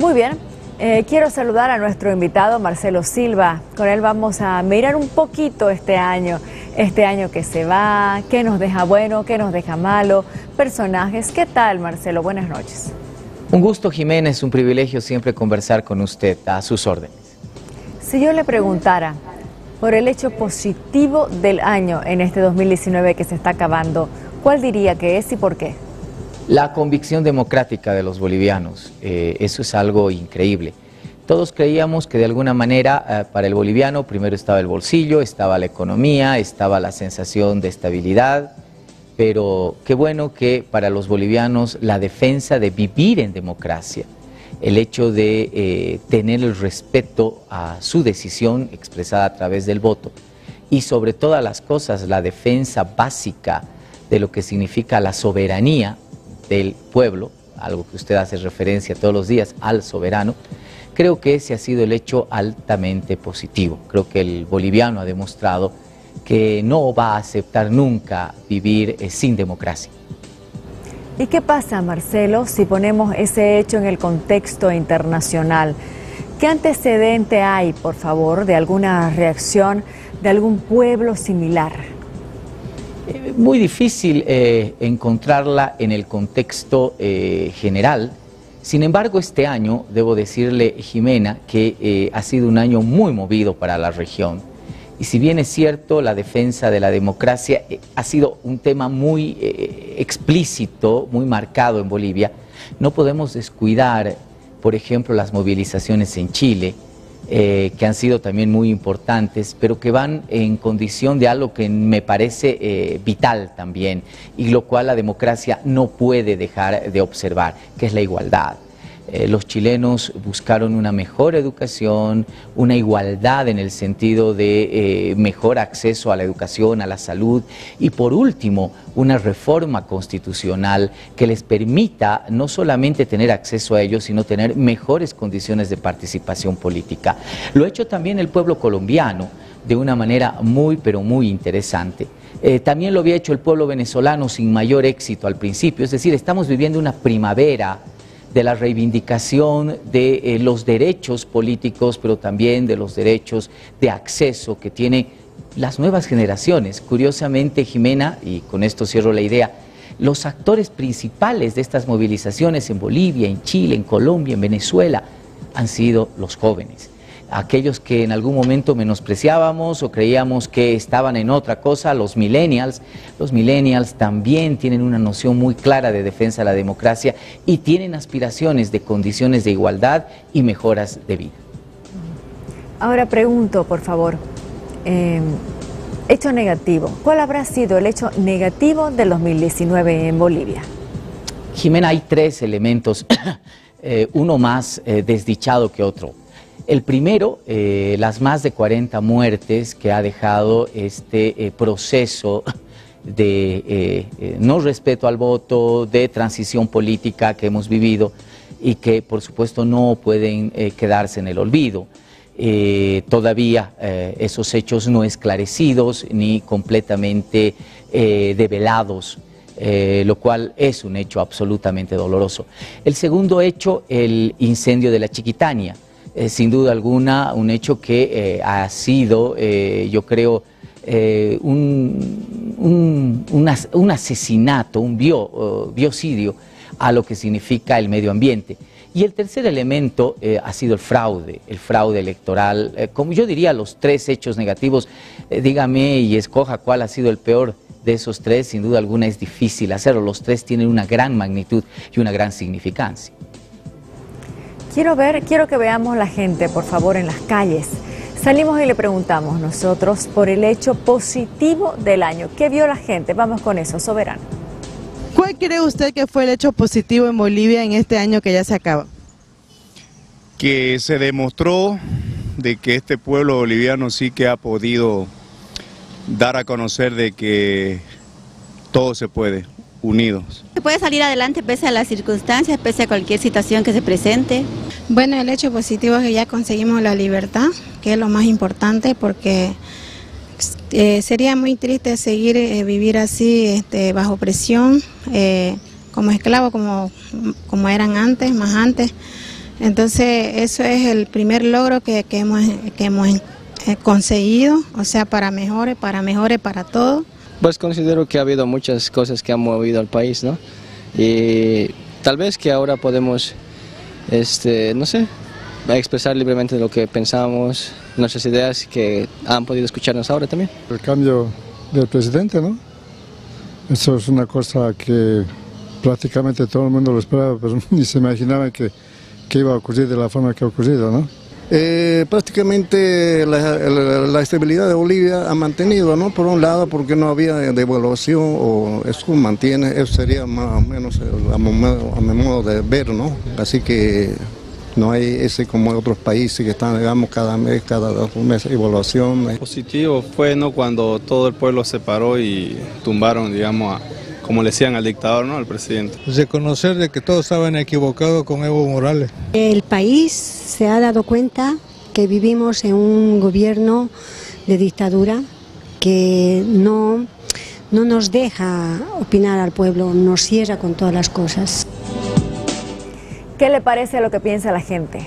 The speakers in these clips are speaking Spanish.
Muy bien, quiero saludar a nuestro invitado Marcelo Silva. Con él vamos a mirar un poquito este año que se va, qué nos deja bueno, qué nos deja malo, personajes. ¿Qué tal, Marcelo? Buenas noches. Un gusto, Jimena, es un privilegio siempre conversar con usted, a sus órdenes. Si yo le preguntara por el hecho positivo del año en este 2019 que se está acabando, ¿cuál diría que es y por qué? La convicción democrática de los bolivianos, eso es algo increíble. Todos creíamos que de alguna manera para el boliviano primero estaba el bolsillo, estaba la economía, estaba la sensación de estabilidad, pero qué bueno que para los bolivianos la defensa de vivir en democracia, el hecho de tener el respeto a su decisión expresada a través del voto y sobre todas las cosas la defensa básica de lo que significa la soberanía del pueblo, algo que usted hace referencia todos los días al soberano, creo que ese ha sido el hecho altamente positivo. Creo que el boliviano ha demostrado que no va a aceptar nunca vivir sin democracia. ¿Y qué pasa, Marcelo, si ponemos ese hecho en el contexto internacional? ¿Qué antecedente hay, por favor, de alguna reacción de algún pueblo similar? Muy difícil encontrarla en el contexto general. Sin embargo, este año, debo decirle, Jimena, que ha sido un año muy movido para la región. Y si bien es cierto, la defensa de la democracia ha sido un tema muy explícito, muy marcado en Bolivia, no podemos descuidar, por ejemplo, las movilizaciones en Chile, que han sido también muy importantes, pero que van en condición de algo que me parece vital también, y lo cual la democracia no puede dejar de observar, que es la igualdad. Los chilenos buscaron una mejor educación, una igualdad en el sentido de mejor acceso a la educación, a la salud y por último una reforma constitucional que les permita no solamente tener acceso a ello, sino tener mejores condiciones de participación política. Lo ha hecho también el pueblo colombiano de una manera muy pero muy interesante. También lo había hecho el pueblo venezolano sin mayor éxito al principio, es decir, estamos viviendo una primavera de la reivindicación de los derechos políticos, pero también de los derechos de acceso que tienen las nuevas generaciones. Curiosamente, Jimena, y con esto cierro la idea, los actores principales de estas movilizaciones en Bolivia, en Chile, en Colombia, en Venezuela, han sido los jóvenes. Aquellos que en algún momento menospreciábamos o creíamos que estaban en otra cosa, los millennials también tienen una noción muy clara de defensa de la democracia y tienen aspiraciones de condiciones de igualdad y mejoras de vida. Ahora pregunto, por favor, hecho negativo, ¿cuál habrá sido el hecho negativo del 2019 en Bolivia? Jimena, hay tres elementos, uno más desdichado que otro. El primero, las más de 40 muertes que ha dejado este proceso de no respeto al voto, de transición política que hemos vivido y que por supuesto no pueden quedarse en el olvido. Todavía esos hechos no esclarecidos ni completamente develados, lo cual es un hecho absolutamente doloroso. El segundo hecho, el incendio de la Chiquitania. Sin duda alguna, un hecho que ha sido, yo creo, un asesinato, un biocidio a lo que significa el medio ambiente. Y el tercer elemento ha sido el fraude electoral. Como yo diría, los tres hechos negativos, dígame y escoja cuál ha sido el peor de esos tres, sin duda alguna es difícil hacerlo. Los tres tienen una gran magnitud y una gran significancia. Quiero que veamos la gente, por favor, en las calles. Salimos y le preguntamos nosotros por el hecho positivo del año. ¿Qué vio la gente? Vamos con eso, Soberano. ¿Cuál cree usted que fue el hecho positivo en Bolivia en este año que ya se acaba? Que se demostró de que este pueblo boliviano sí que ha podido dar a conocer de que todo se puede, unidos. Se puede salir adelante pese a las circunstancias, pese a cualquier situación que se presente. Bueno, el hecho positivo es que ya conseguimos la libertad, que es lo más importante, porque sería muy triste seguir vivir así bajo presión, como esclavos, como eran antes, más antes. Entonces eso es el primer logro que hemos conseguido, o sea, para mejores para todos. Pues considero que ha habido muchas cosas que han movido al país, ¿no? Y tal vez que ahora podemos, no sé, expresar libremente lo que pensamos, nuestras ideas que han podido escucharnos ahora también. El cambio del presidente, ¿no? Eso es una cosa que prácticamente todo el mundo lo esperaba, pero ni se imaginaba que iba a ocurrir de la forma que ha ocurrido, ¿no? Prácticamente la estabilidad de Bolivia ha mantenido, ¿no? Por un lado, porque no había devaluación, o eso mantiene, eso sería más o menos a mi modo de ver, ¿no? Así que no hay ese como en otros países que están, digamos, cada mes, cada 2 meses, evaluación. Positivo fue, ¿no?, cuando todo el pueblo se paró y tumbaron, digamos, como le decían al dictador, ¿no?, al presidente. Reconocer de que todos estaban equivocados con Evo Morales. El país se ha dado cuenta que vivimos en un gobierno de dictadura que no nos deja opinar al pueblo, nos cierra con todas las cosas. ¿Qué le parece a lo que piensa la gente?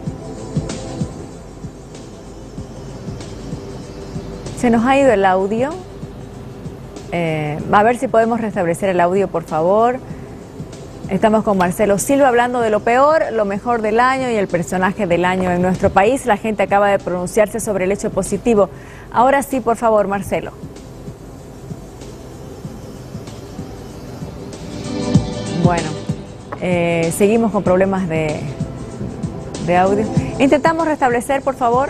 Se nos ha ido el audio. A ver si podemos restablecer el audio, por favor. Estamos con Marcelo Silva hablando de lo peor, lo mejor del año y el personaje del año en nuestro país. La gente acaba de pronunciarse sobre el hecho positivo. Ahora sí, por favor, Marcelo. Bueno, seguimos con problemas de audio. Intentamos restablecer, por favor.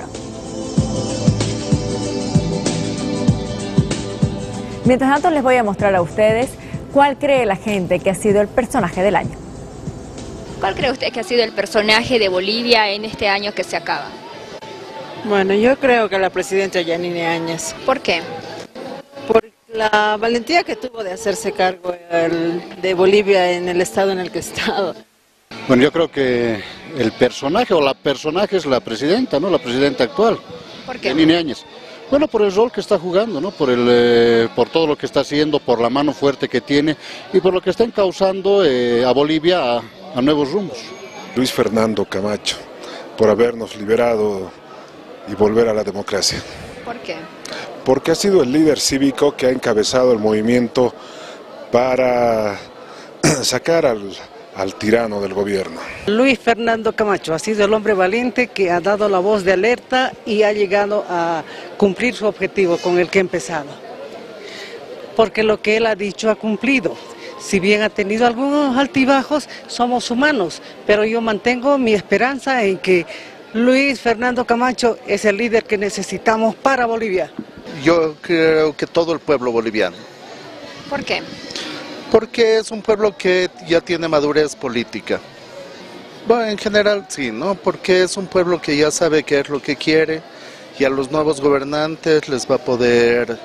Mientras tanto, les voy a mostrar a ustedes cuál cree la gente que ha sido el personaje del año. ¿Cuál cree usted que ha sido el personaje de Bolivia en este año que se acaba? Bueno, yo creo que la presidenta Yanine Áñez. ¿Por qué? Por la valentía que tuvo de hacerse cargo de Bolivia en el estado en el que ha estado. Bueno, yo creo que el personaje o la personaje es la presidenta, ¿no? La presidenta actual. ¿Por qué? Yanine Áñez. Bueno, por el rol que está jugando, ¿no? Por todo lo que está haciendo, por la mano fuerte que tiene y por lo que está encauzando a Bolivia a nuevos rumbos. Luis Fernando Camacho, por habernos liberado y volver a la democracia. ¿Por qué? Porque ha sido el líder cívico que ha encabezado el movimiento para sacar al tirano del gobierno. Luis Fernando Camacho ha sido el hombre valiente que ha dado la voz de alerta y ha llegado a cumplir su objetivo con el que ha empezado. Porque lo que él ha dicho ha cumplido. Si bien ha tenido algunos altibajos, somos humanos, pero yo mantengo mi esperanza en que Luis Fernando Camacho es el líder que necesitamos para Bolivia. Yo creo que todo el pueblo boliviano. ¿Por qué? Porque es un pueblo que ya tiene madurez política. Bueno, en general sí, ¿no? Porque es un pueblo que ya sabe qué es lo que quiere y a los nuevos gobernantes les va a poder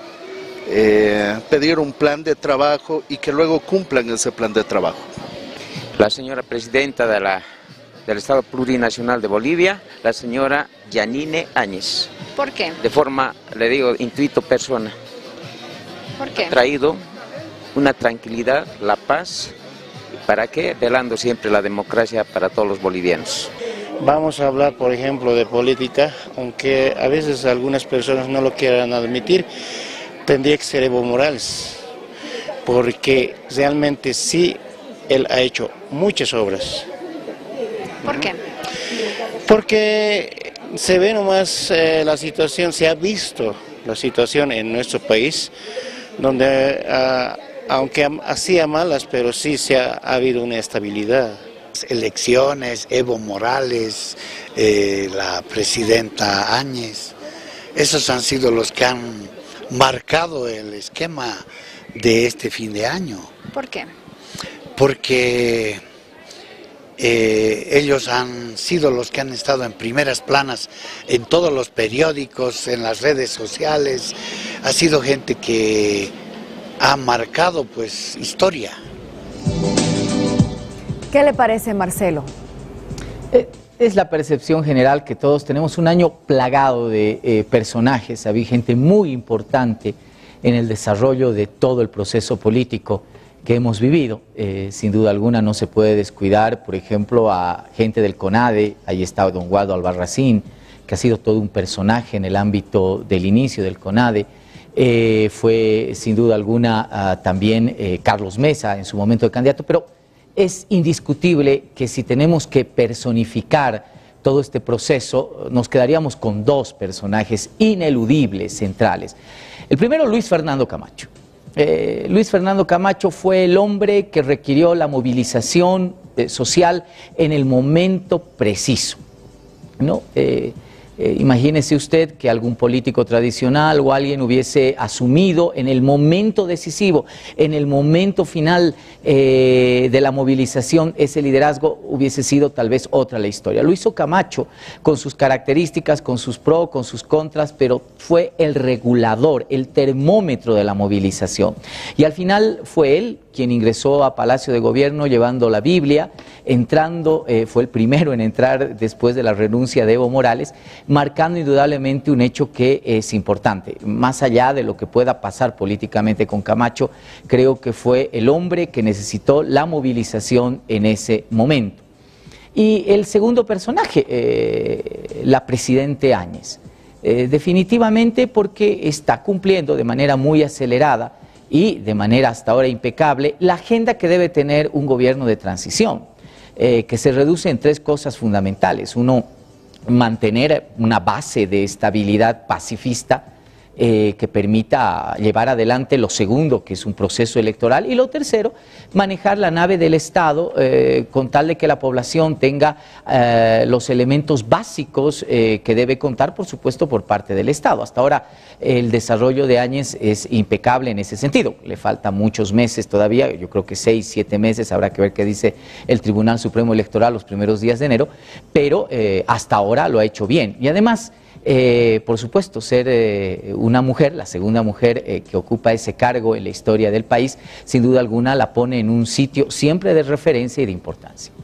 pedir un plan de trabajo y que luego cumplan ese plan de trabajo. La señora presidenta del Estado Plurinacional de Bolivia, la señora Yanine Áñez. ¿Por qué? De forma, le digo, intuito persona. ¿Por qué? Ha traído una tranquilidad, la paz, ¿para qué? Velando siempre la democracia para todos los bolivianos. Vamos a hablar, por ejemplo, de política, aunque a veces algunas personas no lo quieran admitir, tendría que ser Evo Morales, porque realmente sí, él ha hecho muchas obras. ¿Por qué? Porque se ve nomás la situación, se ha visto la situación en nuestro país, donde aunque hacía malas, pero sí ha habido una estabilidad. Elecciones, Evo Morales, la presidenta Áñez, esos han sido los que han marcado el esquema de este fin de año. ¿Por qué? Porque ellos han sido los que han estado en primeras planas en todos los periódicos, en las redes sociales. Ha sido gente que ha marcado pues historia. ¿Qué le parece, Marcelo? Es la percepción general que todos tenemos un año plagado de personajes. Había gente muy importante en el desarrollo de todo el proceso político que hemos vivido. Sin duda alguna no se puede descuidar, por ejemplo, a gente del CONADE. Ahí está don Waldo Albarracín, que ha sido todo un personaje en el ámbito del inicio del CONADE. Fue sin duda alguna también Carlos Mesa en su momento de candidato, pero es indiscutible que si tenemos que personificar todo este proceso, nos quedaríamos con dos personajes ineludibles, centrales. El primero, Luis Fernando Camacho. Luis Fernando Camacho fue el hombre que requirió la movilización social en el momento preciso, ¿no? Imagínese usted que algún político tradicional o alguien hubiese asumido en el momento decisivo, en el momento final de la movilización, ese liderazgo, hubiese sido tal vez otra la historia. Lo hizo Camacho con sus características, con sus pros, con sus contras, pero fue el regulador, el termómetro de la movilización. Y al final fue él quien ingresó a Palacio de Gobierno llevando la Biblia, entrando, fue el primero en entrar después de la renuncia de Evo Morales, marcando indudablemente un hecho que es importante. Más allá de lo que pueda pasar políticamente con Camacho, creo que fue el hombre que necesitó la movilización en ese momento. Y el segundo personaje, la presidente Áñez, definitivamente porque está cumpliendo de manera muy acelerada y de manera hasta ahora impecable la agenda que debe tener un gobierno de transición, que se reduce en tres cosas fundamentales. Uno, mantener una base de estabilidad pacifista que permita llevar adelante lo segundo, que es un proceso electoral, y lo tercero, manejar la nave del Estado con tal de que la población tenga los elementos básicos que debe contar, por supuesto, por parte del Estado. Hasta ahora el desarrollo de Áñez es impecable en ese sentido. Le faltan muchos meses todavía, yo creo que 6, 7 meses, habrá que ver qué dice el Tribunal Supremo Electoral los primeros días de enero, pero hasta ahora lo ha hecho bien. Y además, por supuesto, ser una mujer, la segunda mujer que ocupa ese cargo en la historia del país, sin duda alguna la pone en un sitio siempre de referencia y de importancia.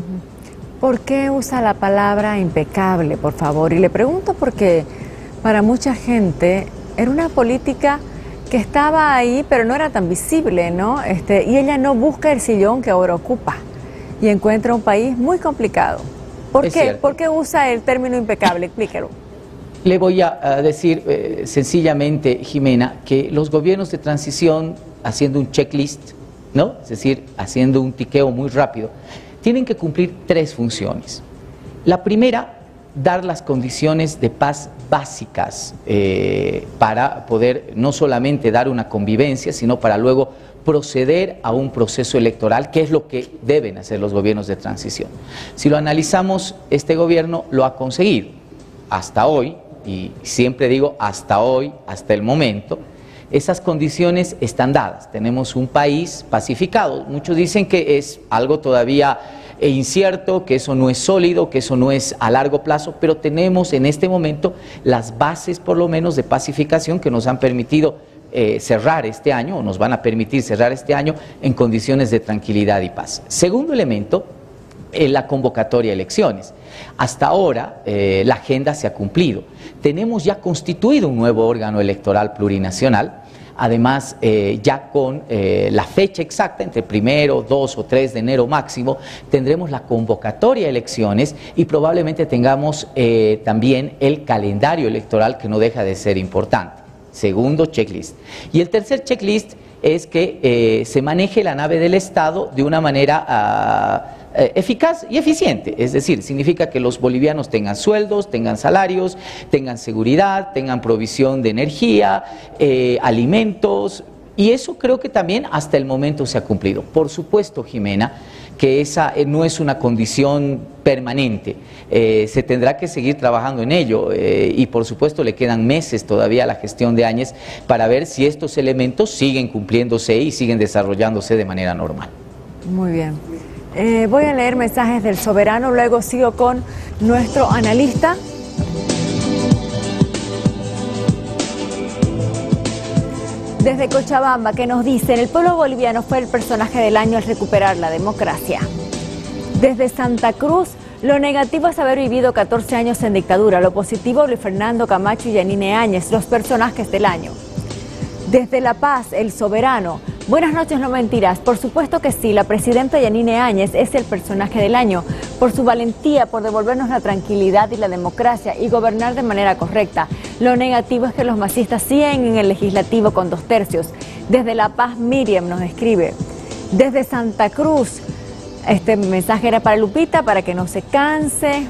¿Por qué usa la palabra impecable, por favor? Y le pregunto porque para mucha gente era una política que estaba ahí, pero no era tan visible, ¿no? Y ella no busca el sillón que ahora ocupa y encuentra un país muy complicado. ¿Por qué? ¿Por qué usa el término impecable? Explíquelo. Le voy a decir sencillamente, Jimena, que los gobiernos de transición, haciendo un checklist, ¿no? Es decir, haciendo un tiqueo muy rápido, tienen que cumplir tres funciones. La primera, dar las condiciones de paz básicas para poder no solamente dar una convivencia, sino para luego proceder a un proceso electoral, que es lo que deben hacer los gobiernos de transición. Si lo analizamos, este gobierno lo ha conseguido hasta hoy. Y siempre digo hasta hoy, hasta el momento, esas condiciones están dadas. Tenemos un país pacificado. Muchos dicen que es algo todavía incierto, que eso no es sólido, que eso no es a largo plazo, pero tenemos en este momento las bases por lo menos de pacificación que nos han permitido cerrar este año, o nos van a permitir cerrar este año en condiciones de tranquilidad y paz. Segundo elemento, la convocatoria a elecciones. Hasta ahora la agenda se ha cumplido. Tenemos ya constituido un nuevo órgano electoral plurinacional, además ya con la fecha exacta, entre 1, 2 o 3 de enero máximo, tendremos la convocatoria a elecciones y probablemente tengamos también el calendario electoral, que no deja de ser importante. Segundo checklist. Y el tercer checklist es que se maneje la nave del Estado de una manera eficaz y eficiente, es decir, significa que los bolivianos tengan sueldos, tengan salarios, tengan seguridad, tengan provisión de energía, alimentos, y eso creo que también hasta el momento se ha cumplido. Por supuesto, Jimena, que esa no es una condición permanente, se tendrá que seguir trabajando en ello y por supuesto le quedan meses todavía a la gestión de Áñez para ver si estos elementos siguen cumpliéndose y siguen desarrollándose de manera normal. Muy bien. Voy a leer mensajes del Soberano, luego sigo con nuestro analista. Desde Cochabamba, que nos dicen: el pueblo boliviano fue el personaje del año al recuperar la democracia. Desde Santa Cruz, lo negativo es haber vivido 14 años en dictadura, lo positivo, Luis Fernando Camacho y Yanine Áñez, los personajes del año. Desde La Paz, el Soberano: Buenas noches, no mentiras. Por supuesto que sí, la presidenta Yanine Áñez es el personaje del año por su valentía, por devolvernos la tranquilidad y la democracia y gobernar de manera correcta. Lo negativo es que los masistas siguen en el legislativo con 2/3. Desde La Paz, Miriam nos escribe. Desde Santa Cruz, este mensaje era para Lupita, para que no se canse.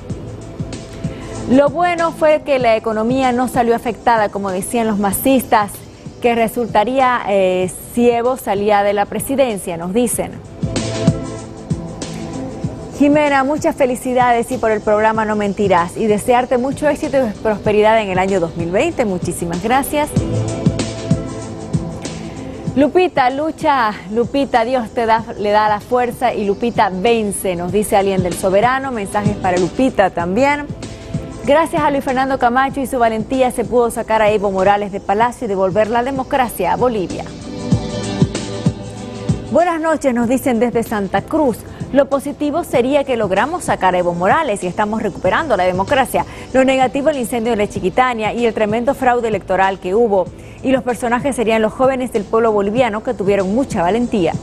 Lo bueno fue que la economía no salió afectada, como decían los masistas, que resultaría si Evo salía de la presidencia, nos dicen. Jimena, muchas felicidades y por el programa No Mentirás y desearte mucho éxito y prosperidad en el año 2020. Muchísimas gracias. Lupita, lucha, Lupita, Dios le da la fuerza y Lupita vence, nos dice alguien del Soberano. Mensajes para Lupita también. Gracias a Luis Fernando Camacho y su valentía se pudo sacar a Evo Morales de Palacio y devolver la democracia a Bolivia. Buenas noches, nos dicen desde Santa Cruz. Lo positivo sería que logramos sacar a Evo Morales y estamos recuperando la democracia. Lo negativo, el incendio de la Chiquitania y el tremendo fraude electoral que hubo. Y los personajes serían los jóvenes del pueblo boliviano que tuvieron mucha valentía.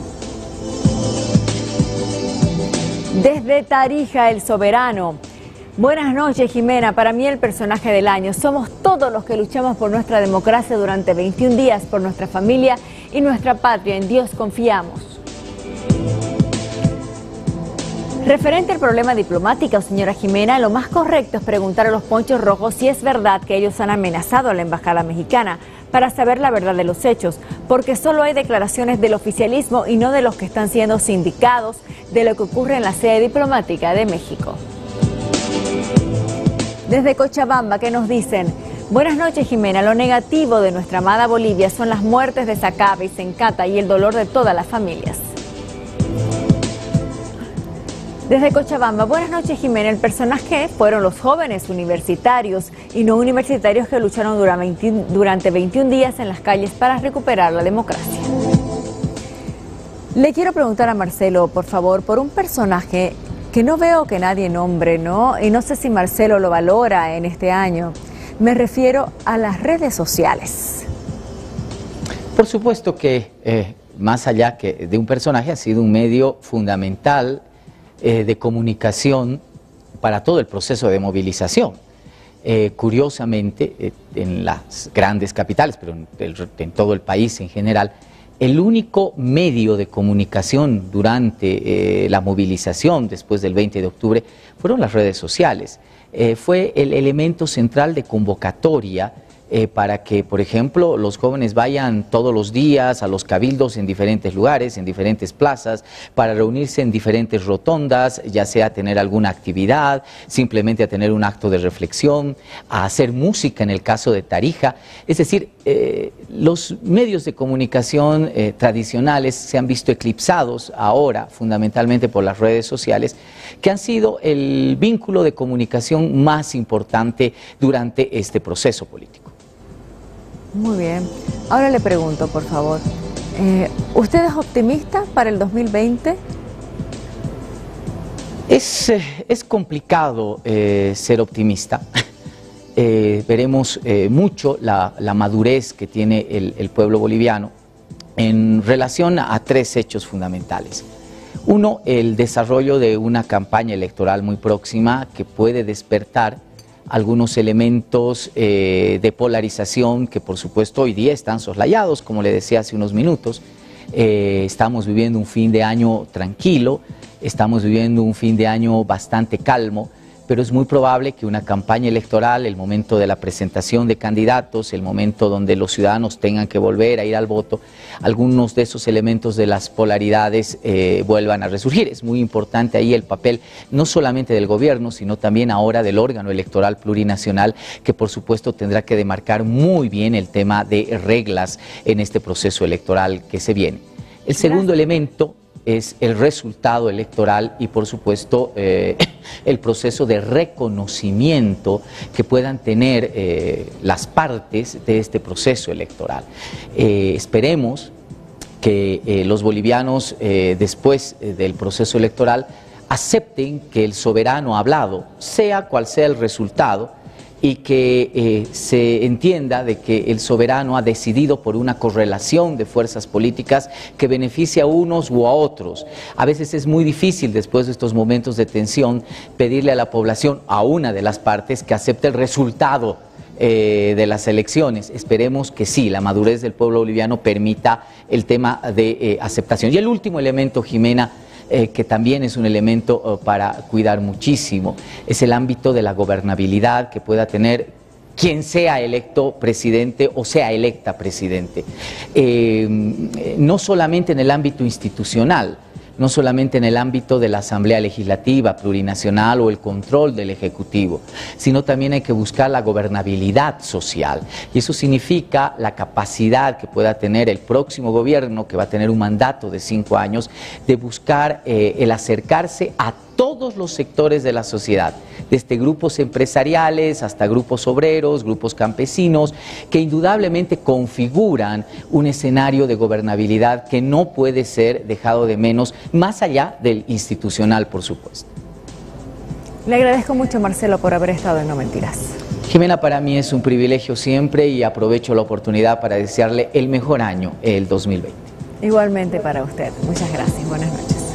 Desde Tarija, el Soberano. Buenas noches, Jimena. Para mí el personaje del año. Somos todos los que luchamos por nuestra democracia durante 21 días, por nuestra familia y nuestra patria. En Dios confiamos. Referente al problema diplomático, señora Jimena, lo más correcto es preguntar a los ponchos rojos si es verdad que ellos han amenazado a la embajada mexicana para saber la verdad de los hechos, porque solo hay declaraciones del oficialismo y no de los que están siendo sindicados de lo que ocurre en la sede diplomática de México. Desde Cochabamba, ¿qué nos dicen? Buenas noches, Jimena. Lo negativo de nuestra amada Bolivia son las muertes de Sacaba y Sencata y el dolor de todas las familias. Desde Cochabamba, buenas noches, Jimena. El personaje fueron los jóvenes universitarios y no universitarios que lucharon durante 21 días en las calles para recuperar la democracia. Le quiero preguntar a Marcelo, por favor, por un personaje que no veo que nadie nombre, ¿no? Y no sé si Marcelo lo valora en este año. Me refiero a las redes sociales. Por supuesto que más allá que de un personaje, ha sido un medio fundamental de comunicación para todo el proceso de movilización. Curiosamente, en las grandes capitales, pero en todo el país en general, el único medio de comunicación durante la movilización después del 20 de octubre fueron las redes sociales. Fue el elemento central de convocatoria para que, por ejemplo, los jóvenes vayan todos los días a los cabildos en diferentes lugares, en diferentes plazas, para reunirse en diferentes rotondas, ya sea a tener alguna actividad, simplemente a tener un acto de reflexión, a hacer música en el caso de Tarija. Es decir, los medios de comunicación tradicionales se han visto eclipsados ahora fundamentalmente por las redes sociales, que han sido el vínculo de comunicación más importante durante este proceso político. Muy bien. Ahora le pregunto, por favor, ¿usted es optimista para el 2020? Es complicado ser optimista. Veremos mucho la madurez que tiene el pueblo boliviano en relación a tres hechos fundamentales. Uno, el desarrollo de una campaña electoral muy próxima que puede despertar algunos elementos de polarización que por supuesto hoy día están soslayados, como le decía hace unos minutos. Estamos viviendo un fin de año tranquilo, estamos viviendo un fin de año bastante calmo, pero es muy probable que una campaña electoral, el momento de la presentación de candidatos, el momento donde los ciudadanos tengan que volver a ir al voto, algunos de esos elementos de las polaridades vuelvan a resurgir. Es muy importante ahí el papel no solamente del gobierno, sino también ahora del órgano electoral plurinacional, que por supuesto tendrá que demarcar muy bien el tema de reglas en este proceso electoral que se viene. El segundo elemento es el resultado electoral y por supuesto el proceso de reconocimiento que puedan tener las partes de este proceso electoral. Esperemos que los bolivianos después del proceso electoral acepten que el soberano ha hablado, sea cual sea el resultado, y que se entienda de que el soberano ha decidido por una correlación de fuerzas políticas que beneficia a unos u a otros. A veces es muy difícil, después de estos momentos de tensión, pedirle a la población, a una de las partes, que acepte el resultado de las elecciones. Esperemos que sí, la madurez del pueblo boliviano permita el tema de aceptación. Y el último elemento, Jimena, que también es un elemento para cuidar muchísimo, es el ámbito de la gobernabilidad que pueda tener quien sea electo presidente o sea electa presidente. No solamente en el ámbito institucional, no solamente en el ámbito de la Asamblea Legislativa Plurinacional o el control del Ejecutivo, sino también hay que buscar la gobernabilidad social. Y eso significa la capacidad que pueda tener el próximo gobierno, que va a tener un mandato de 5 años, de buscar el acercarse a todos los sectores de la sociedad, desde grupos empresariales hasta grupos obreros, grupos campesinos, que indudablemente configuran un escenario de gobernabilidad que no puede ser dejado de menos, más allá del institucional, por supuesto. Le agradezco mucho, Marcelo, por haber estado en No Mentiras. Jimena, para mí es un privilegio siempre y aprovecho la oportunidad para desearle el mejor año, el 2020. Igualmente para usted. Muchas gracias. Buenas noches.